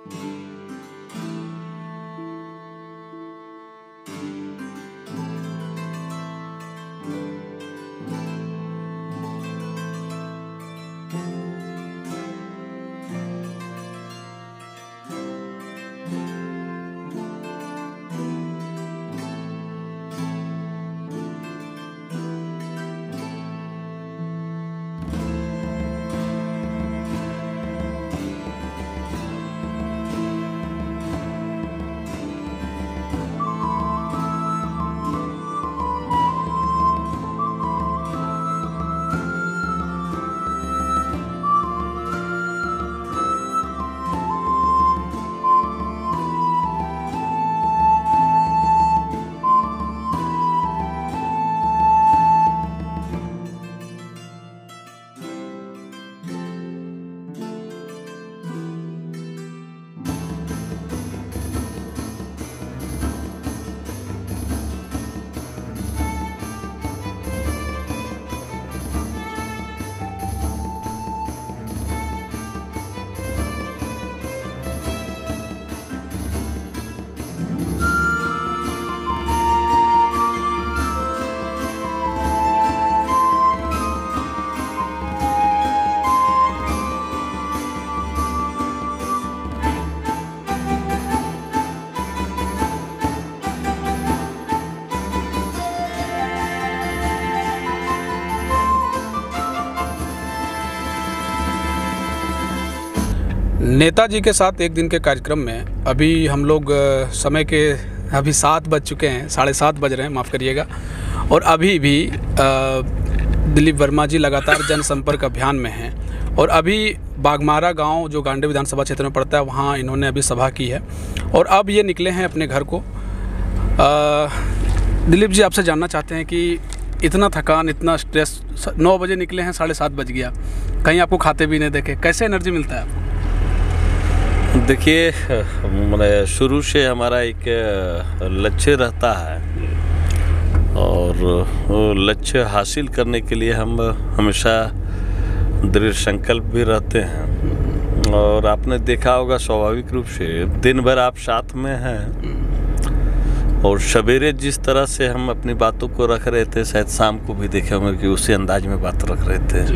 नेताजी के साथ एक दिन के कार्यक्रम में अभी हम लोग समय के अभी 7 बज चुके हैं, 7:30 बज रहे हैं, माफ़ करिएगा। और अभी भी दिलीप वर्मा जी लगातार जनसंपर्क अभियान में हैं। और अभी बागमारा गांव जो गांडे विधानसभा क्षेत्र में पड़ता है, वहां इन्होंने अभी सभा की है और अब ये निकले हैं अपने घर को। दिलीप जी, आपसे जानना चाहते हैं कि इतना थकान, इतना स्ट्रेस, 9 बजे निकले हैं, 7:30 बज गया, कहीं आपको खाते भी नहीं देखे, कैसे एनर्जी मिलता है आपको? देखिए, मैंने शुरू से हमारा एक लक्ष्य रहता है और वो लक्ष्य हासिल करने के लिए हम हमेशा दृढ़ संकल्प भी रहते हैं। और आपने देखा होगा स्वाभाविक रूप से दिन भर आप साथ में हैं और सवेरे जिस तरह से हम अपनी बातों को रख रहे थे, शायद शाम को भी देखे होंगे कि उसी अंदाज में बात रख रहे थे।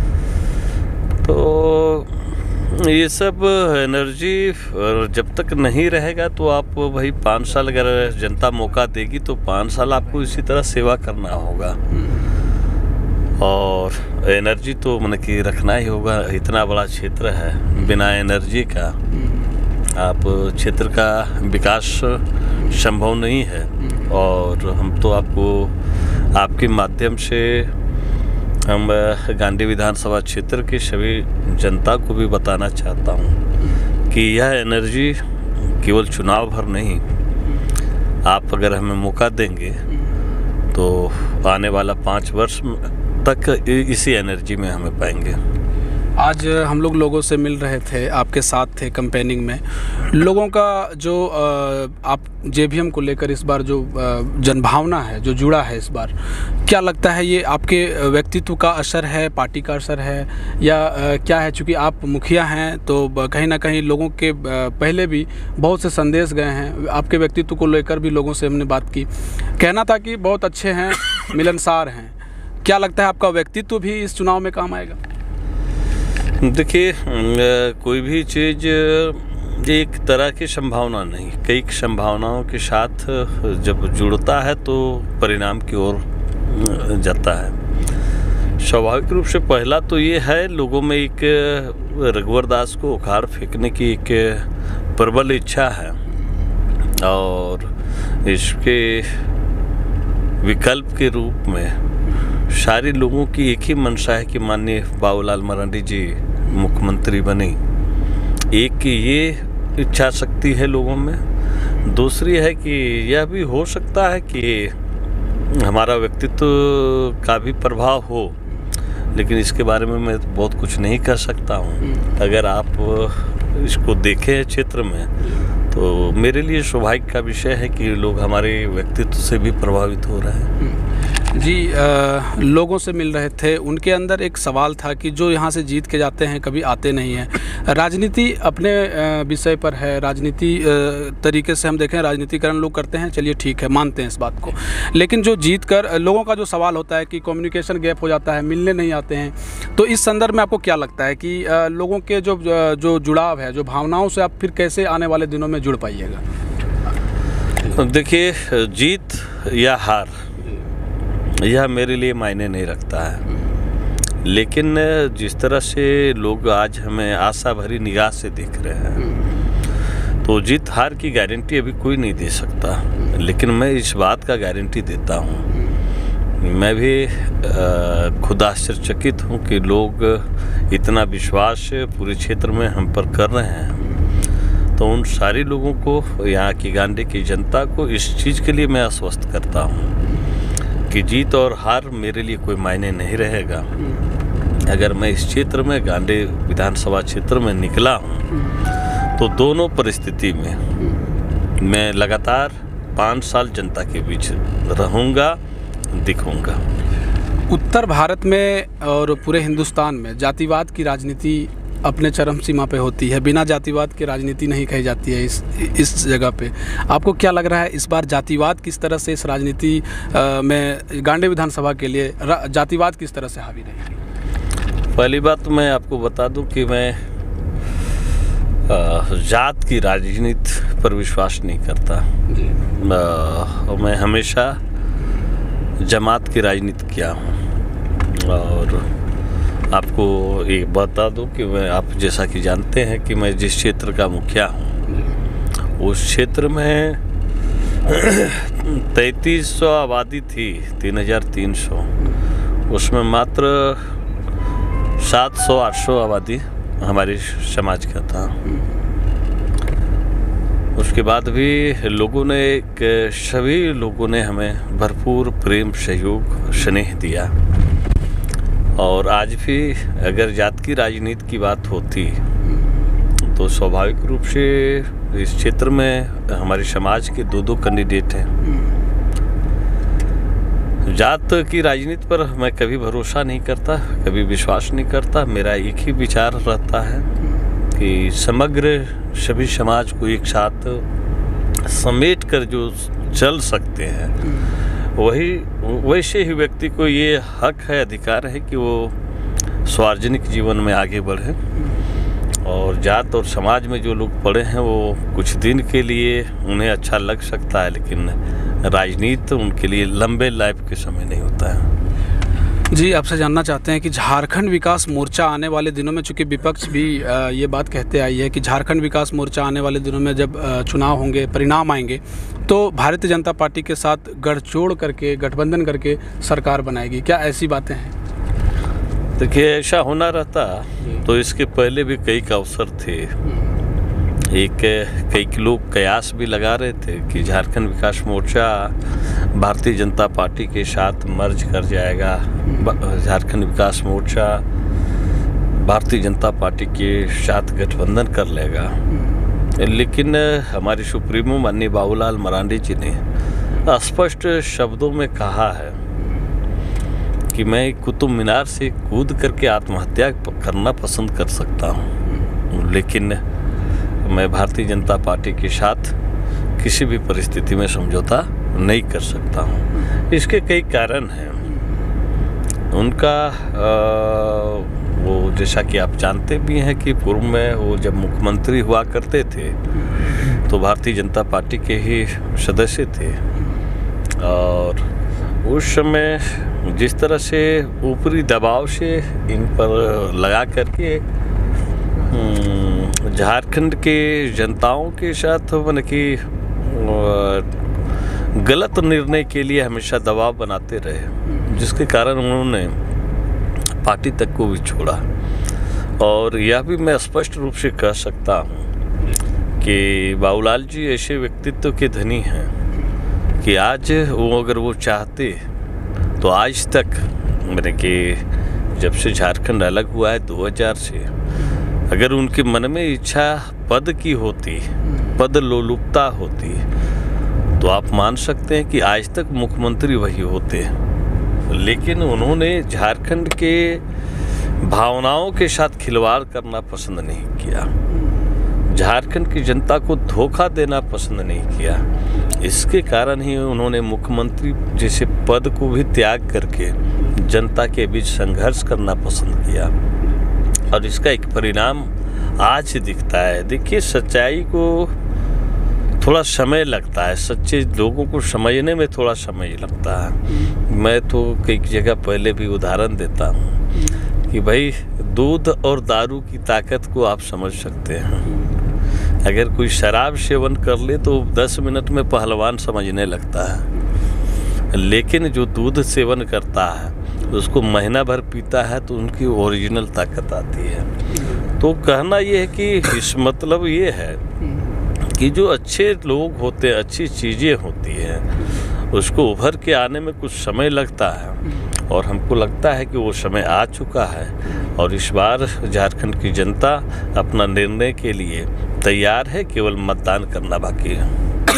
तो ये सब एनर्जी जब तक नहीं रहेगा तो आप भाई 5 साल अगर जनता मौका देगी तो 5 साल आपको इसी तरह सेवा करना होगा और एनर्जी तो मतलब कि रखना ही होगा। इतना बड़ा क्षेत्र है, बिना एनर्जी का आप क्षेत्र का विकास संभव नहीं है। और हम तो आपके माध्यम से हम गांडी विधानसभा क्षेत्र की सभी जनता को भी बताना चाहता हूँ कि यह एनर्जी केवल चुनाव भर नहीं, आप अगर हमें मौका देंगे तो आने वाला 5 वर्ष तक इसी एनर्जी में हमें पाएंगे। आज हम लोगों से मिल रहे थे, आपके साथ थे कैंपेनिंग में। लोगों का जो आप जेबीएम को लेकर इस बार जो जनभावना है, जो जुड़ा है इस बार, क्या लगता है ये आपके व्यक्तित्व का असर है, पार्टी का असर है या क्या है? चूँकि आप मुखिया हैं तो कहीं ना कहीं लोगों के पहले भी बहुत से संदेश गए हैं, आपके व्यक्तित्व को लेकर भी लोगों से हमने बात की, कहना था कि बहुत अच्छे हैं, मिलनसार हैं। क्या लगता है आपका व्यक्तित्व भी इस चुनाव में काम आएगा? देखिए, कोई भी चीज़ एक तरह की संभावना नहीं, कई संभावनाओं के साथ जब जुड़ता है तो परिणाम की ओर जाता है। स्वाभाविक रूप से पहला तो ये है, लोगों में एक रघुवर दास को उखाड़ फेंकने की एक प्रबल इच्छा है और इसके विकल्प के रूप में सारे लोगों की एक ही मंशा है कि माननीय बाबूलाल मरांडी जी मुख्यमंत्री बने। एक ये इच्छा शक्ति है लोगों में। दूसरी है कि यह भी हो सकता है कि हमारा व्यक्तित्व का भी प्रभाव हो, लेकिन इसके बारे में मैं बहुत कुछ नहीं कर सकता हूँ। अगर आप इसको देखें क्षेत्र में तो मेरे लिए सौभाग्य का विषय है कि लोग हमारे व्यक्तित्व से भी प्रभावित हो रहे हैं। जी, लोगों से मिल रहे थे, उनके अंदर एक सवाल था कि जो यहाँ से जीत के जाते हैं कभी आते नहीं हैं। राजनीति अपने विषय पर है, राजनीति तरीके से हम देखें राजनीतिकरण लोग करते हैं, चलिए ठीक है, मानते हैं इस बात को। लेकिन जो जीत कर लोगों का जो सवाल होता है कि कम्युनिकेशन गैप हो जाता है, मिलने नहीं आते हैं, तो इस संदर्भ में आपको क्या लगता है कि लोगों के जो जुड़ाव है, जो भावनाओं से आप फिर कैसे आने वाले दिनों में जुड़ पाइएगा? देखिए, जीत या हार यह मेरे लिए मायने नहीं रखता है, लेकिन जिस तरह से लोग आज हमें आशा भरी निगाह से देख रहे हैं, तो जीत हार की गारंटी अभी कोई नहीं दे सकता, लेकिन मैं इस बात का गारंटी देता हूँ। मैं भी खुद आश्चर्यचकित हूँ कि लोग इतना विश्वास पूरे क्षेत्र में हम पर कर रहे हैं। तो उन सारे लोगों को, यहाँ की गांडे की जनता को इस चीज़ के लिए मैं आश्वस्त करता हूँ कि जीत और हार मेरे लिए कोई मायने नहीं रहेगा। अगर मैं इस क्षेत्र में, गांडे विधानसभा क्षेत्र में निकला हूँ, तो दोनों परिस्थिति में मैं लगातार 5 साल जनता के बीच रहूँगा, दिखूँगा। उत्तर भारत में और पूरे हिंदुस्तान में जातिवाद की राजनीति अपने चरम सीमा पे होती है, बिना जातिवाद की राजनीति नहीं कही जाती है इस जगह पे। आपको क्या लग रहा है इस बार जातिवाद किस तरह से इस राजनीति में, गांडे विधानसभा के लिए जातिवाद किस तरह से हावी रहेगी? पहली बात तो मैं आपको बता दूं कि मैं जात की राजनीति पर विश्वास नहीं करता। मैं हमेशा जमात की राजनीति किया हूँ। और आपको ये बता दूं कि मैं, आप जैसा कि जानते हैं कि मैं जिस क्षेत्र का मुखिया हूँ, उस क्षेत्र में 3300 आबादी थी, 3300, उसमें मात्र 700-800 आबादी हमारे समाज का था। उसके बाद भी सभी लोगों ने हमें भरपूर प्रेम, सहयोग, स्नेह दिया। और आज भी अगर जात की राजनीति की बात होती तो स्वाभाविक रूप से इस क्षेत्र में हमारे समाज के 2 कैंडिडेट हैं। जात की राजनीति पर मैं कभी भरोसा नहीं करता, कभी विश्वास नहीं करता। मेरा एक ही विचार रहता है कि समग्र सभी समाज को एक साथ समेट कर जो चल सकते हैं, वैसे ही व्यक्ति को ये हक है, अधिकार है कि वो सार्वजनिक जीवन में आगे बढ़े। और जात और समाज में जो लोग पड़े हैं वो कुछ दिन के लिए उन्हें अच्छा लग सकता है, लेकिन राजनीति उनके लिए लंबे लाइफ के समय नहीं होता है। जी, आपसे जानना चाहते हैं कि झारखंड विकास मोर्चा आने वाले दिनों में, चूँकि विपक्ष भी ये बात कहते आई है कि झारखंड विकास मोर्चा आने वाले दिनों में जब चुनाव होंगे, परिणाम आएंगे, तो भारतीय जनता पार्टी के साथ गठजोड़ करके, गठबंधन करके सरकार बनाएगी। क्या ऐसी बातें हैं? देखिए, ऐसा होना रहता तो इसके पहले भी कई अवसर थे। कई लोग कयास भी लगा रहे थे कि झारखंड विकास मोर्चा भारतीय जनता पार्टी के साथ मर्ज कर जाएगा, झारखंड विकास मोर्चा भारतीय जनता पार्टी के साथ गठबंधन कर लेगा। लेकिन हमारे सुप्रीमो माननीय बाबूलाल मरांडी जी ने स्पष्ट शब्दों में कहा है कि मैं कुतुब मीनार से कूद करके आत्महत्या करना पसंद कर सकता हूँ, लेकिन मैं भारतीय जनता पार्टी के साथ किसी भी परिस्थिति में समझौता नहीं कर सकता हूँ। इसके कई कारण हैं। उनका वो, जैसा कि आप जानते भी हैं कि पूर्व में वो जब मुख्यमंत्री हुआ करते थे तो भारतीय जनता पार्टी के ही सदस्य थे। और उस समय जिस तरह से ऊपरी दबाव से इन पर लगा करके झारखंड के जनताओं के साथ मतलब कि गलत निर्णय के लिए हमेशा दबाव बनाते रहे, जिसके कारण उन्होंने पार्टी तक को भी छोड़ा। और यह भी मैं स्पष्ट रूप से कह सकता हूँ कि बाबूलाल जी ऐसे व्यक्तित्व के धनी हैं कि आज अगर वो चाहते तो आज तक, मैंने कि जब से झारखंड अलग हुआ है 2000 से, अगर उनके मन में इच्छा पद की होती, पद लोलुपता होती, तो आप मान सकते हैं कि आज तक मुख्यमंत्री वही होते। लेकिन उन्होंने झारखंड के भावनाओं के साथ खिलवाड़ करना पसंद नहीं किया, झारखंड की जनता को धोखा देना पसंद नहीं किया। इसके कारण ही उन्होंने मुख्यमंत्री जैसे पद को भी त्याग करके जनता के बीच संघर्ष करना पसंद किया, और इसका एक परिणाम आज दिखता है। देखिए, सच्चाई को थोड़ा समय लगता है, सच्चे लोगों को समझने में थोड़ा समय लगता है। मैं तो कई जगह पहले भी उदाहरण देता हूँ कि भाई, दूध और दारू की ताकत को आप समझ सकते हैं। अगर कोई शराब सेवन कर ले तो 10 मिनट में पहलवान समझने लगता है, लेकिन जो दूध सेवन करता है उसको महीना भर पीता है तो उनकी ओरिजिनल ताकत आती है। तो कहना ये है कि इस मतलब ये है कि जो अच्छे लोग होते हैं, अच्छी चीज़ें होती हैं, उसको उभर के आने में कुछ समय लगता है, और हमको लगता है कि वो समय आ चुका है, और इस बार झारखंड की जनता अपना निर्णय के लिए तैयार है, केवल मतदान करना बाकी है।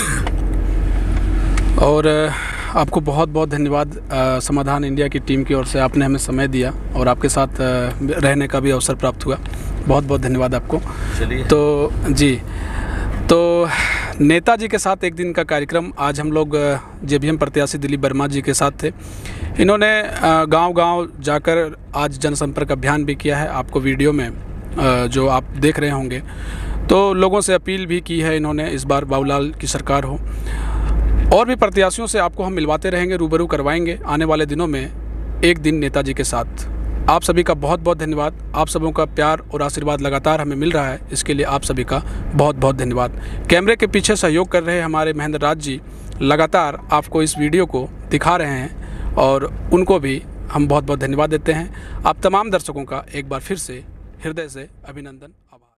और आपको बहुत बहुत धन्यवाद समाधान इंडिया की टीम की ओर से, आपने हमें समय दिया और आपके साथ रहने का भी अवसर प्राप्त हुआ। बहुत बहुत धन्यवाद आपको। चलिए, तो जी, तो नेताजी के साथ एक दिन का कार्यक्रम, आज हम लोग जेबीएम प्रत्याशी दिलीप वर्मा जी के साथ थे। इन्होंने गांव-गांव जाकर आज जनसंपर्क अभियान भी किया है। आपको वीडियो में जो आप देख रहे होंगे, तो लोगों से अपील भी की है इन्होंने, इस बार बाबूलाल की सरकार हो। और भी प्रत्याशियों से आपको हम मिलवाते रहेंगे, रूबरू करवाएंगे आने वाले दिनों में एक दिन नेताजी के साथ। आप सभी का बहुत बहुत धन्यवाद। आप सबों का प्यार और आशीर्वाद लगातार हमें मिल रहा है, इसके लिए आप सभी का बहुत बहुत धन्यवाद। कैमरे के पीछे सहयोग कर रहे हमारे महेंद्र राज जी लगातार आपको इस वीडियो को दिखा रहे हैं, और उनको भी हम बहुत बहुत धन्यवाद देते हैं। आप तमाम दर्शकों का एक बार फिर से हृदय से अभिनंदन।